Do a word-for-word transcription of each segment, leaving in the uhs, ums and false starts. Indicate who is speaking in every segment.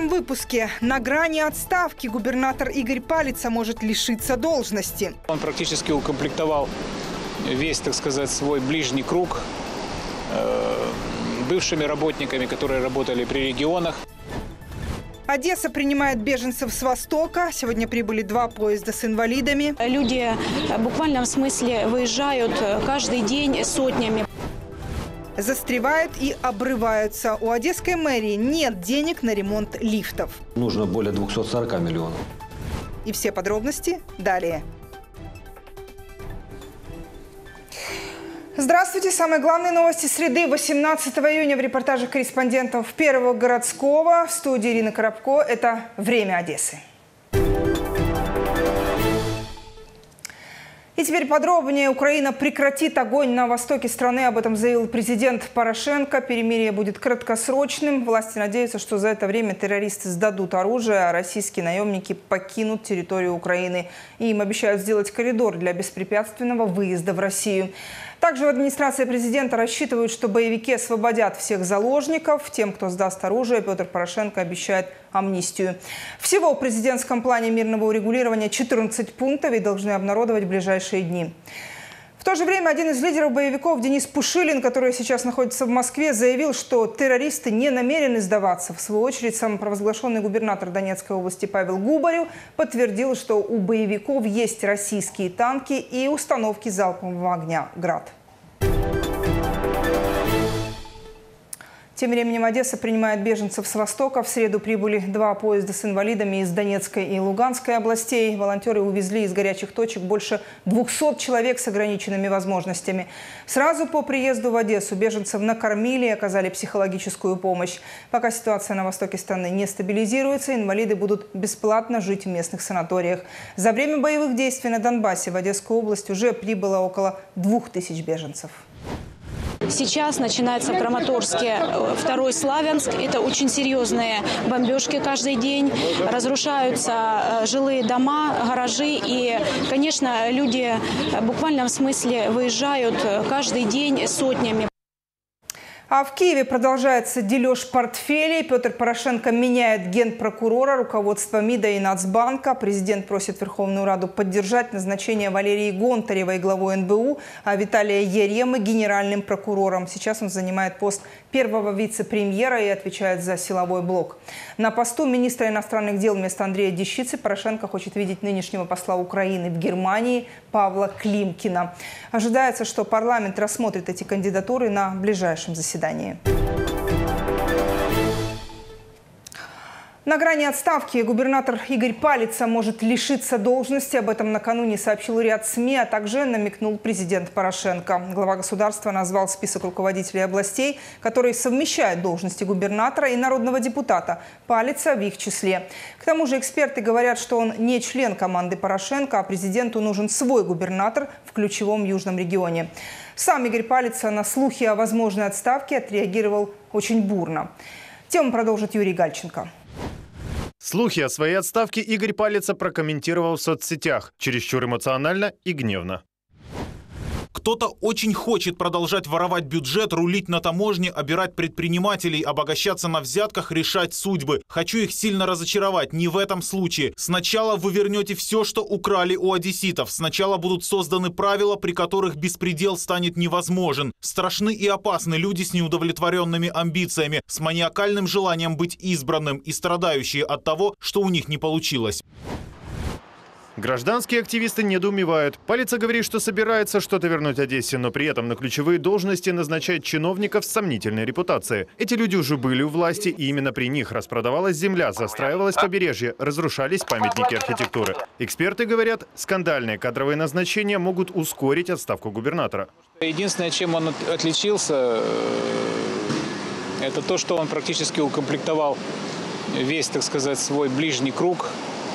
Speaker 1: этом выпуске на грани отставки губернатор Игорь Палица может лишиться должности.
Speaker 2: Он практически укомплектовал весь, так сказать, свой ближний круг э, бывшими работниками, которые работали при регионах.
Speaker 1: Одесса принимает беженцев с Востока. Сегодня прибыли два поезда с инвалидами.
Speaker 3: Люди в буквальном смысле выезжают каждый день сотнями.
Speaker 1: Застревают и обрываются. У одесской мэрии нет денег на ремонт лифтов.
Speaker 4: Нужно более двухсот сорока миллионов.
Speaker 1: И все подробности далее. Здравствуйте. Самые главные новости среды восемнадцатого июня в репортажах корреспондентов Первого городского. В студии Ирина Коробко. Это «Время Одессы». И теперь подробнее. Украина прекратит огонь на востоке страны. Об этом заявил президент Порошенко. Перемирие будет краткосрочным. Власти надеются, что за это время террористы сдадут оружие, а российские наемники покинут территорию Украины. И им обещают сделать коридор для беспрепятственного выезда в Россию. Также в администрации президента рассчитывают, что боевики освободят всех заложников. Тем, кто сдаст оружие, Петр Порошенко обещает амнистию. Всего в президентском плане мирного урегулирования четырнадцать пунктов и должны обнародовать в ближайшие дни. В то же время один из лидеров боевиков, Денис Пушилин, который сейчас находится в Москве, заявил, что террористы не намерены сдаваться. В свою очередь, самопровозглашенный губернатор Донецкой области Павел Губарев подтвердил, что у боевиков есть российские танки и установки залпового огня «Град». Тем временем Одесса принимает беженцев с Востока. В среду прибыли два поезда с инвалидами из Донецкой и Луганской областей. Волонтеры увезли из горячих точек больше двухсот человек с ограниченными возможностями. Сразу по приезду в Одессу беженцев накормили и оказали психологическую помощь. Пока ситуация на востоке страны не стабилизируется, инвалиды будут бесплатно жить в местных санаториях. За время боевых действий на Донбассе в Одесскую область уже прибыло около двух тысяч беженцев.
Speaker 3: Сейчас начинается в Краматорске второй Славянск. Это очень серьезные бомбежки каждый день. Разрушаются жилые дома, гаражи. И, конечно, люди в буквальном смысле выезжают каждый день сотнями.
Speaker 1: А в Киеве продолжается дележ портфелей. Петр Порошенко меняет генпрокурора, руководство МИДа и Нацбанка. Президент просит Верховную Раду поддержать назначение Валерии Гонтаревой главой эн бэ у, а Виталия Яремы генеральным прокурором. Сейчас он занимает пост первого вице-премьера и отвечает за силовой блок. На посту министра иностранных дел вместо Андрея Дещицы Порошенко хочет видеть нынешнего посла Украины в Германии Павла Климкина. Ожидается, что парламент рассмотрит эти кандидатуры на ближайшем заседании. На грани отставки губернатор Игорь Палица может лишиться должности. Об этом накануне сообщил ряд СМИ, а также намекнул президент Порошенко. Глава государства назвал список руководителей областей, которые совмещают должности губернатора и народного депутата. Палица в их числе. К тому же эксперты говорят, что он не член команды Порошенко, а президенту нужен свой губернатор в ключевом южном регионе. Сам Игорь Палица на слухи о возможной отставке отреагировал очень бурно. Тему продолжит Юрий Гальченко.
Speaker 5: Слухи о своей отставке Игорь Палица прокомментировал в соцсетях, чересчур эмоционально и гневно.
Speaker 6: Кто-то очень хочет продолжать воровать бюджет, рулить на таможне, обирать предпринимателей, обогащаться на взятках, решать судьбы. Хочу их сильно разочаровать. Не в этом случае. Сначала вы вернете все, что украли у одесситов. Сначала будут созданы правила, при которых беспредел станет невозможен. Страшны и опасны люди с неудовлетворенными амбициями, с маниакальным желанием быть избранным и страдающие от того, что у них не получилось.
Speaker 5: Гражданские активисты недоумевают. Палица говорит, что собирается что-то вернуть Одессе, но при этом на ключевые должности назначает чиновников с сомнительной репутацией. Эти люди уже были у власти, и именно при них распродавалась земля, застраивалось побережье, разрушались памятники архитектуры. Эксперты говорят, скандальные кадровые назначения могут ускорить отставку губернатора.
Speaker 2: Единственное, чем он отличился, это то, что он практически укомплектовал весь, так сказать, свой ближний круг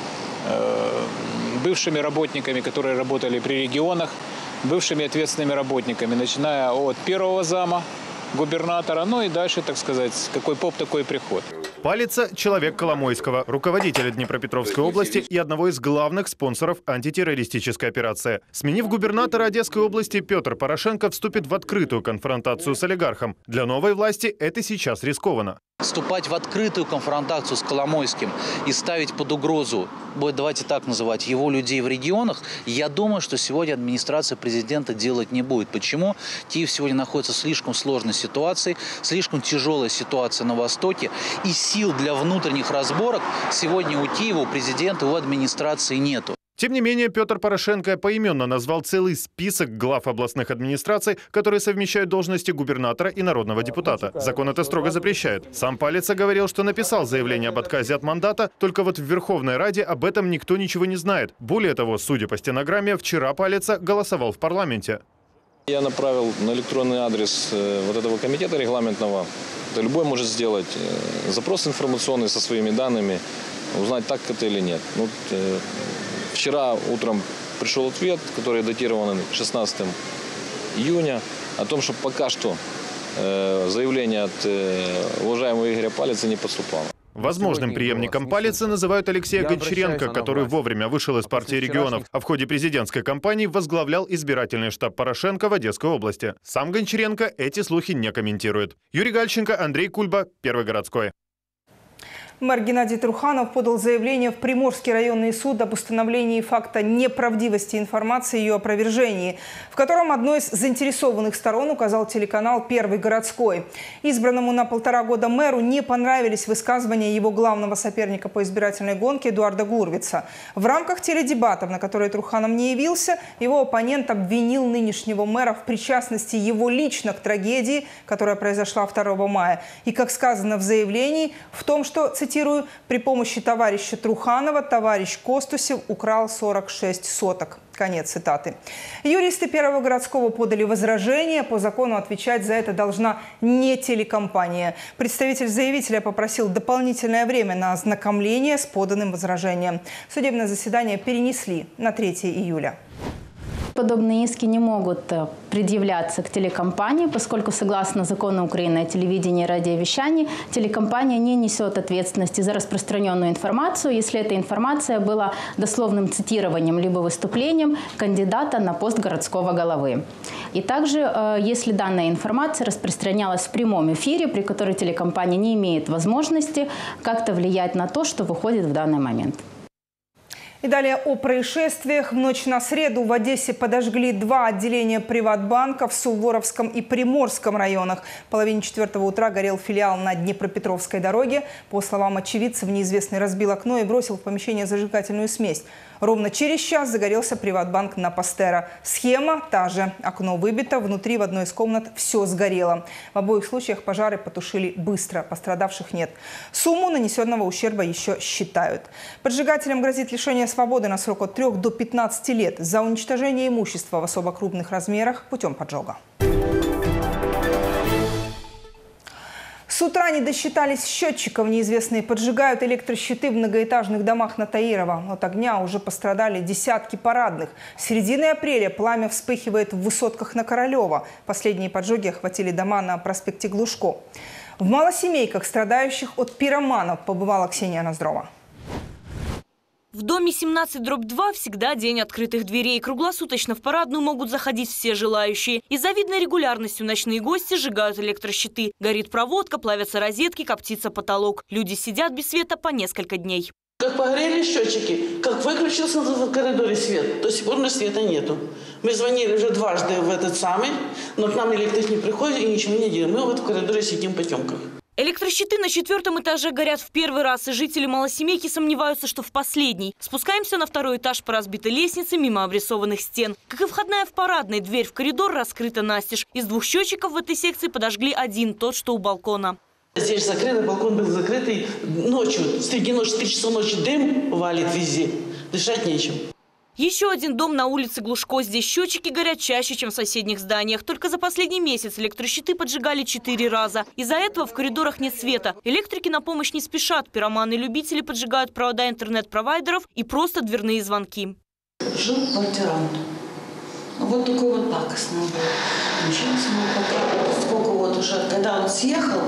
Speaker 2: бывшими работниками, которые работали при регионах, бывшими ответственными работниками, начиная от первого зама губернатора, ну и дальше, так сказать, какой поп, такой приход.
Speaker 5: Палится человек Коломойского, руководителя Днепропетровской области и одного из главных спонсоров антитеррористической операции. Сменив губернатора Одесской области, Петр Порошенко вступит в открытую конфронтацию с олигархом. Для новой власти это сейчас рискованно.
Speaker 7: Вступать в открытую конфронтацию с Коломойским и ставить под угрозу, давайте так называть, его людей в регионах, я думаю, что сегодня администрация президента делать не будет. Почему? Киев сегодня находится в слишком сложной ситуации, слишком тяжелая ситуация на Востоке, и сил для внутренних разборок сегодня у Киева, у президента, у администрации нету.
Speaker 5: Тем не менее, Петр Порошенко поименно назвал целый список глав областных администраций, которые совмещают должности губернатора и народного депутата. Закон это строго запрещает. Сам Палица говорил, что написал заявление об отказе от мандата, только вот в Верховной Раде об этом никто ничего не знает. Более того, судя по стенограмме, вчера Палица голосовал в парламенте.
Speaker 8: Я направил на электронный адрес вот этого комитета регламентного. Это любой может сделать запрос информационный со своими данными, узнать, так это или нет. Ну, вчера утром пришел ответ, который датирован шестнадцатого июня, о том, что пока что заявление от уважаемого Игоря Палица не поступало.
Speaker 5: Возможным преемником Палицы называют Алексея Гончаренко, который вовремя вышел из партии регионов, а в ходе президентской кампании возглавлял избирательный штаб Порошенко в Одесской области. Сам Гончаренко эти слухи не комментирует. Юрий Гальченко, Андрей Кульба, Первый городской.
Speaker 1: Мэр Геннадий Труханов подал заявление в Приморский районный суд об установлении факта неправдивости информации и ее опровержении, в котором одной из заинтересованных сторон указал телеканал «Первый городской». Избранному на полтора года мэру не понравились высказывания его главного соперника по избирательной гонке Эдуарда Гурвица. В рамках теледебатов, на которые Труханов не явился, его оппонент обвинил нынешнего мэра в причастности его лично к трагедии, которая произошла второго мая. И, как сказано в заявлении, в том, что, цитирую, Цитирую, при помощи товарища Труханова товарищ Костусев украл сорок шесть соток. Конец цитаты. Юристы Первого городского подали возражение. По закону отвечать за это должна не телекомпания. Представитель заявителя попросил дополнительное время на ознакомление с поданным возражением. Судебное заседание перенесли на третье июля.
Speaker 9: Подобные иски не могут предъявляться к телекомпании, поскольку, согласно закону Украины о телевидении и радиовещании, телекомпания не несет ответственности за распространенную информацию, если эта информация была дословным цитированием либо выступлением кандидата на пост городского головы. И также, если данная информация распространялась в прямом эфире, при которой телекомпания не имеет возможности как-то влиять на то, что выходит в данный момент.
Speaker 1: И далее о происшествиях. В ночь на среду в Одессе подожгли два отделения Приватбанка в Суворовском и Приморском районах. В половине четвертого утра горел филиал на Днепропетровской дороге. По словам очевидцев, неизвестный разбил окно и бросил в помещение зажигательную смесь. Ровно через час загорелся Приватбанк на Пастера. Схема та же. Окно выбито, внутри в одной из комнат все сгорело. В обоих случаях пожары потушили быстро, пострадавших нет. Сумму нанесенного ущерба еще считают. Поджигателям грозит лишение свободы на срок от трёх до пятнадцати лет за уничтожение имущества в особо крупных размерах путем поджога. С утра не досчитались счетчиков. Неизвестные поджигают электрощиты в многоэтажных домах на Таирова. От огня уже пострадали десятки парадных. С середины апреля пламя вспыхивает в высотках на Королева. Последние поджоги охватили дома на проспекте Глушко. В малосемейках, страдающих от пироманов, побывала Ксения Ноздрова.
Speaker 10: В доме семнадцать дробь два всегда день открытых дверей. Круглосуточно в парадную могут заходить все желающие. И с завидной регулярностью ночные гости сжигают электрощиты. Горит проводка, плавятся розетки, коптится потолок. Люди сидят без света по несколько дней.
Speaker 11: Как погорели счетчики, как выключился в коридоре свет, до сих пор на света нету. Мы звонили уже дважды в этот самый, но к нам электрик не приходит и ничего не делает. Мы вот в коридоре сидим в потемках.
Speaker 10: Электрощиты на четвертом этаже горят в первый раз, и жители малосемейки сомневаются, что в последний. Спускаемся на второй этаж по разбитой лестнице мимо обрисованных стен. Как и входная в парадной, дверь в коридор раскрыта настежь. Из двух счетчиков в этой секции подожгли один, тот, что у балкона.
Speaker 11: Здесь закрыто, балкон был закрытый. Ночью, среди ночи, в три часа ночи дым валит везде. Дышать нечем.
Speaker 10: Еще один дом на улице Глушко. Здесь счетчики горят чаще, чем в соседних зданиях. Только за последний месяц электрощиты поджигали четыре раза. Из-за этого в коридорах нет света. Электрики на помощь не спешат. Пироманы-любители поджигают провода интернет-провайдеров и просто дверные звонки.
Speaker 11: Жил квартирант. Вот такой вот пакостный был. Сколько вот уже, когда он съехал,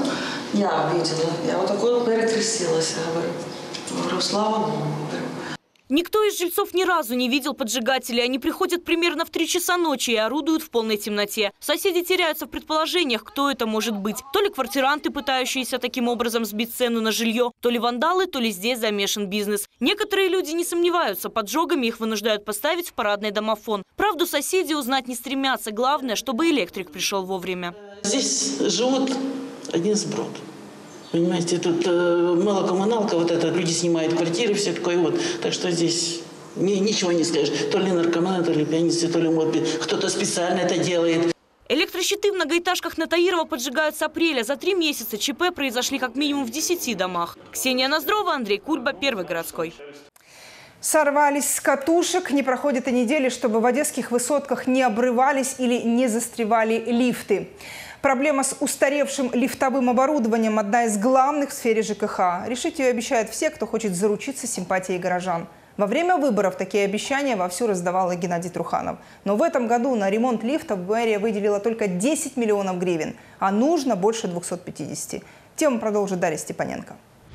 Speaker 11: Я видела. Я вот такой вот перекрестилась, говорю. Говорю, слава Богу, говорю.
Speaker 10: Никто из жильцов ни разу не видел поджигателей. Они приходят примерно в три часа ночи и орудуют в полной темноте. Соседи теряются в предположениях, кто это может быть. То ли квартиранты, пытающиеся таким образом сбить цену на жилье, то ли вандалы, то ли здесь замешан бизнес. Некоторые люди не сомневаются. Поджогами их вынуждают поставить в парадный домофон. Правду соседи узнать не стремятся. Главное, чтобы электрик пришел вовремя.
Speaker 11: Здесь живут один сброд. Понимаете, тут э, малокоммуналка, вот это, люди снимают квартиры, все такое вот. Так что здесь ни, ничего не скажешь. То ли наркоманы, то ли пьяницы, то ли, может быть, кто-то специально это делает.
Speaker 10: Электрощиты в многоэтажках на Таирова поджигают с апреля. За три месяца ЧП произошли как минимум в десяти домах. Ксения Ноздрова, Андрей Кульба, Первый городской.
Speaker 1: Сорвались с катушек. Не проходит и недели, чтобы в одесских высотках не обрывались или не застревали лифты. Проблема с устаревшим лифтовым оборудованием – одна из главных в сфере ЖКХ. Решить ее обещают все, кто хочет заручиться симпатией горожан. Во время выборов такие обещания вовсю раздавал и Геннадий Труханов. Но в этом году на ремонт лифтов мэрия выделила только десять миллионов гривен, а нужно больше двухсот пятидесяти. Тему продолжит Дарья Степаненко.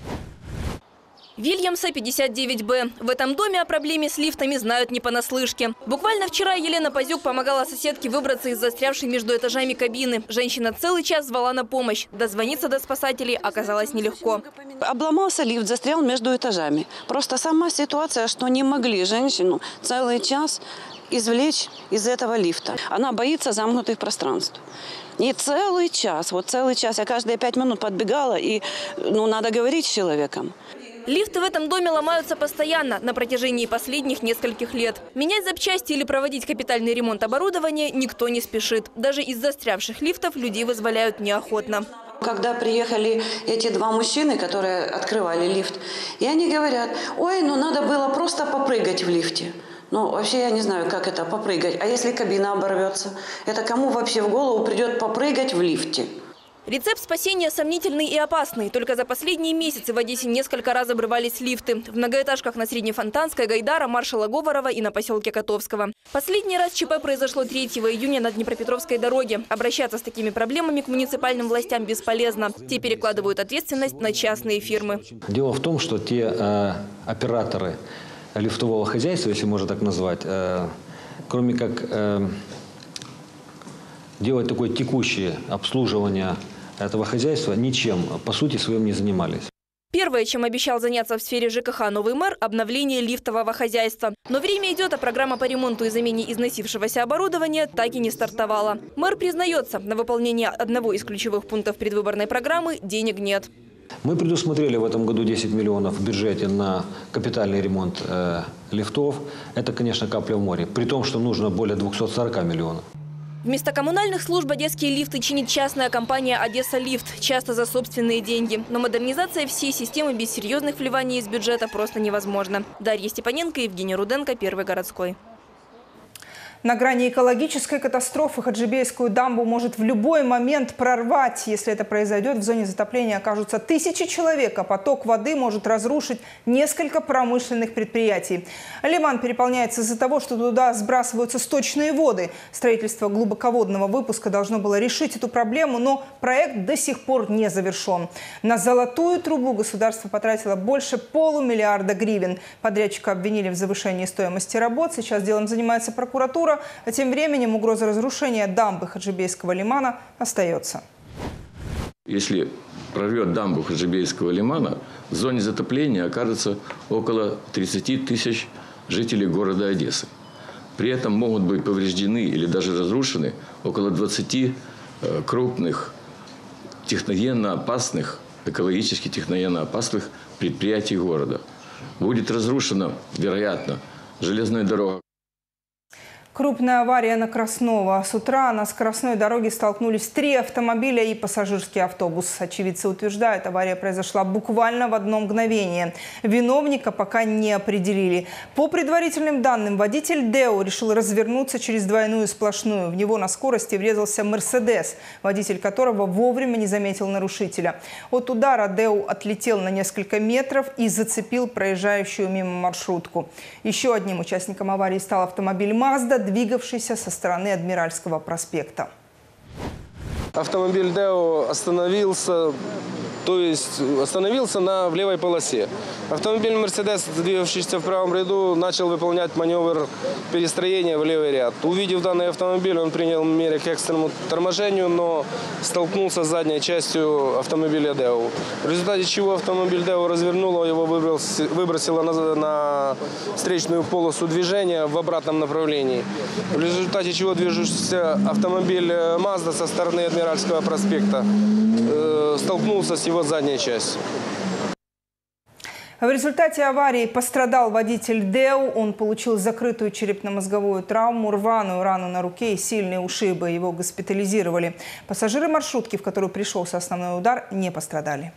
Speaker 12: Вильямса, пятьдесят девять Б. В этом доме о проблеме с лифтами знают не понаслышке. Буквально вчера Елена Пазюк помогала соседке выбраться из застрявшей между этажами кабины. Женщина целый час звала на помощь. Дозвониться до спасателей оказалось нелегко.
Speaker 13: Обломался лифт, застрял между этажами. Просто сама ситуация, что не могли женщину целый час извлечь из этого лифта. Она боится замкнутых пространств. И целый час, вот целый час, я каждые пять минут подбегала, и ну, надо говорить с человеком.
Speaker 12: Лифты в этом доме ломаются постоянно на протяжении последних нескольких лет. Менять запчасти или проводить капитальный ремонт оборудования никто не спешит. Даже из застрявших лифтов людей вызволяют неохотно.
Speaker 13: Когда приехали эти два мужчины, которые открывали лифт, и они говорят, ой, ну надо было просто попрыгать в лифте. Ну, вообще я не знаю, как это попрыгать. А если кабина оборвется? Это кому вообще в голову придет попрыгать в лифте?
Speaker 12: Рецепт спасения сомнительный и опасный. Только за последние месяцы в Одессе несколько раз обрывались лифты. В многоэтажках на Среднефонтанской, Гайдара, Маршала Говорова и на поселке Котовского. Последний раз ЧП произошло третьего июня на Днепропетровской дороге. Обращаться с такими проблемами к муниципальным властям бесполезно. Те перекладывают ответственность на частные фирмы.
Speaker 4: Дело в том, что те э, операторы лифтового хозяйства, если можно так назвать, э, кроме как э, делать такое текущее обслуживание этого хозяйства, ничем, по сути, своим не занимались.
Speaker 12: Первое, чем обещал заняться в сфере ЖКХ новый мэр – обновление лифтового хозяйства. Но время идет, а программа по ремонту и замене износившегося оборудования так и не стартовала. Мэр признается, на выполнение одного из ключевых пунктов предвыборной программы денег нет.
Speaker 4: Мы предусмотрели в этом году десять миллионов в бюджете на капитальный ремонт э, лифтов. Это, конечно, капля в море. При том, что нужно более двухсот сорока миллионов.
Speaker 12: Вместо коммунальных служб одесские лифты чинит частная компания «Одесса Лифт», часто за собственные деньги. Но модернизация всей системы без серьезных вливаний из бюджета просто невозможна. Дарья Степаненко, Евгений Руденко, Первый городской.
Speaker 1: На грани экологической катастрофы Хаджибейскую дамбу может в любой момент прорвать. Если это произойдет, в зоне затопления окажутся тысячи человек, а поток воды может разрушить несколько промышленных предприятий. Лиман переполняется из-за того, что туда сбрасываются сточные воды. Строительство глубоководного выпуска должно было решить эту проблему, но проект до сих пор не завершен. На золотую трубу государство потратило больше полумиллиарда гривен. Подрядчика обвинили в завышении стоимости работ. Сейчас делом занимается прокуратура. А тем временем угроза разрушения дамбы Хаджибейского лимана остается.
Speaker 14: Если прорвет дамбу Хаджибейского лимана, в зоне затопления окажется около тридцати тысяч жителей города Одессы. При этом могут быть повреждены или даже разрушены около двадцати крупных техногенно опасных, экологически техногенно опасных предприятий города. Будет разрушена, вероятно, железная дорога.
Speaker 1: Крупная авария на Красново. С утра на скоростной дороге столкнулись три автомобиля и пассажирский автобус. Очевидцы утверждают, авария произошла буквально в одно мгновение. Виновника пока не определили. По предварительным данным, водитель Део решил развернуться через двойную сплошную. В него на скорости врезался Мерседес, водитель которого вовремя не заметил нарушителя. От удара Део отлетел на несколько метров и зацепил проезжающую мимо маршрутку. Еще одним участником аварии стал автомобиль Mazda, двигавшийся со стороны Адмиральского проспекта.
Speaker 15: Автомобиль Део остановился, то есть остановился на в левой полосе. Автомобиль «Мерседес», двигавшийся в правом ряду, начал выполнять маневр перестроения в левый ряд. Увидев данный автомобиль, он принял меры к экстренному торможению, но столкнулся с задней частью автомобиля «Део». В результате чего автомобиль «Део» развернуло, его выбросило на, на встречную полосу движения в обратном направлении. В результате чего движущийся автомобиль «Мазда» со стороны Адмиральского проспекта э, столкнулся с его задней частью.
Speaker 1: В результате аварии пострадал водитель «Део». Он получил закрытую черепно-мозговую травму, рваную рану на руке и сильные ушибы. Его госпитализировали. Пассажиры маршрутки, в которую пришелся основной удар, не пострадали.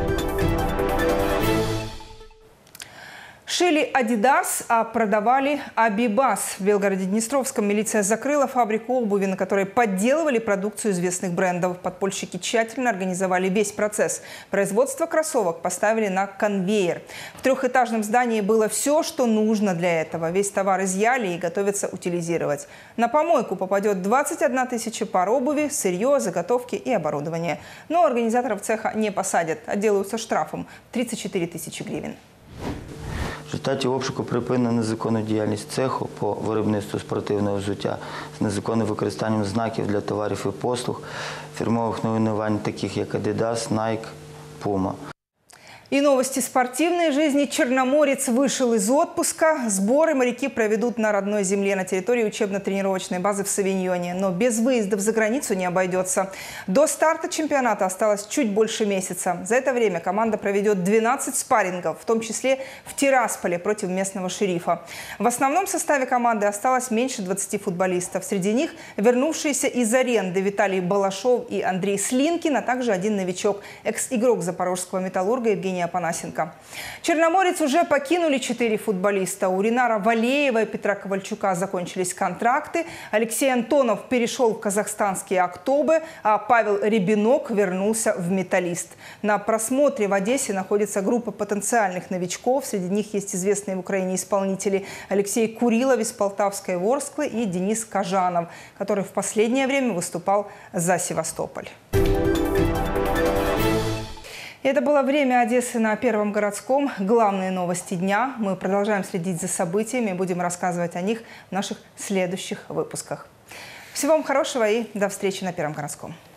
Speaker 1: Шили «Адидас», а продавали «Абибас». В Белгороде-Днестровском милиция закрыла фабрику обуви, на которой подделывали продукцию известных брендов. Подпольщики тщательно организовали весь процесс. Производство кроссовок поставили на конвейер. В трехэтажном здании было все, что нужно для этого. Весь товар изъяли и готовятся утилизировать. На помойку попадет двадцать одна тысяча пар обуви, сырье, заготовки и оборудование. Но организаторов цеха не посадят, отделаются штрафом – тридцать четыре тисячі гривень.
Speaker 16: В результаті обшуку припинено незаконну діяльність цеху по виробництву спортивного взуття з незаконним використанням знаків для товарів і послуг, фірмових найменувань таких як Adidas, Nike, Puma.
Speaker 1: И новости спортивной жизни. Черноморец вышел из отпуска. Сборы моряки проведут на родной земле, на территории учебно-тренировочной базы в Савиньоне. Но без выездов за границу не обойдется. До старта чемпионата осталось чуть больше месяца. За это время команда проведет двенадцать спаррингов, в том числе в Тирасполе против местного шерифа. В основном составе команды осталось меньше двадцати футболистов. Среди них вернувшиеся из аренды Виталий Балашов и Андрей Слинкин, а также один новичок, экс-игрок запорожского «Металлурга» Евгений Апанасенко. Черноморец уже покинули четыре футболиста. У Ринара Валеева и Петра Ковальчука закончились контракты. Алексей Антонов перешел в казахстанские «Актобы», а Павел Рябинок вернулся в «Металлист». На просмотре в Одессе находится группа потенциальных новичков. Среди них есть известные в Украине исполнители Алексей Курилов из Полтавской Ворсклы и Денис Кажанов, который в последнее время выступал за Севастополь. Это было «Время Одессы» на Первом городском. Главные новости дня. Мы продолжаем следить за событиями и будем рассказывать о них в наших следующих выпусках. Всего вам хорошего и до встречи на Первом городском.